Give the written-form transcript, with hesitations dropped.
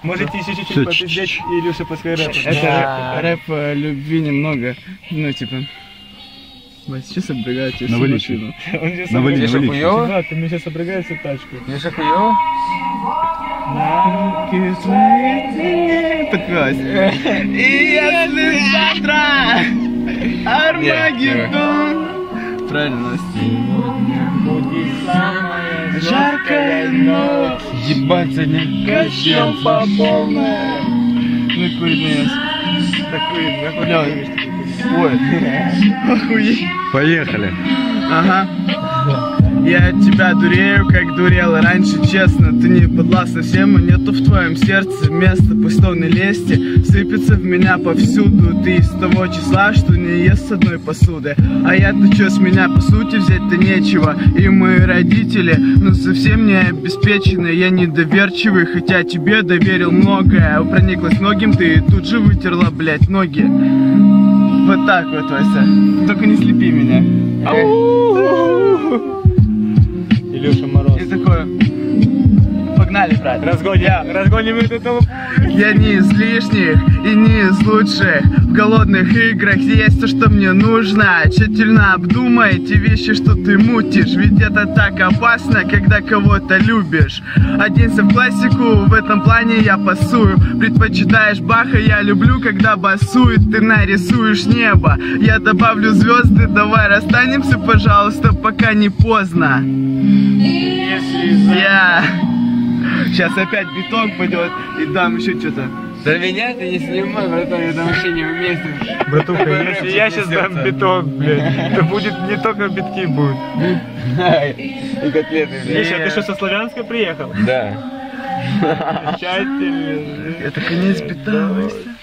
Можете еще чуть-чуть попиздеть, и Илюша пускай рэп. Это рэп любви немного. Ну, типа... Вась, сейчас обрыгают тебе всю машину. Он сейчас Навали. Чувак, ты мне сейчас обрыгает всю тачку. Миша хуёво? Подпевайся. И если завтра Армагеддон. Правильно, Будет самая жаркая ночь. Ебаться не Качем по полной. Ну, курить Такой, Ой, охуеть. Поехали. Ага. Я от тебя дурею, как дурел раньше, честно. Ты не подвластна всем, и нету в твоем сердце места пустой на лесте. Сыпется в меня повсюду. Ты из того числа, что не ест с одной посуды. А я-то чё, с меня по сути взять-то нечего. И мои родители, ну совсем не обеспечены. Я недоверчивый, хотя тебе доверил многое. Прониклась многим, ты тут же вытерла, блять, ноги. Вот так вот, Вася. Только не слепи меня. Илюша Мороз. И такое. Погнали, брат. Разгоним эту толпу. Я не из лишних и не из лучших. В голодных играх есть то, что мне нужно. Тщательно обдумай те вещи, что ты мутишь. Ведь это так опасно, когда кого-то любишь. Оденься в классику, в этом плане я пасую. Предпочитаешь Баха, я люблю, когда басует. Ты нарисуешь небо, я добавлю звезды. Давай расстанемся, пожалуйста, пока не поздно. Сейчас опять биток пойдет и дам еще что-то. Да меня ты не снимай, братан, это вообще не вместе. Братуха, если я сейчас дам биток, блядь, то будет не только битки будут. И котлеты, блядь. Миша, ты что, со Славянска приехал? Да. Замечательно. Это конец бита.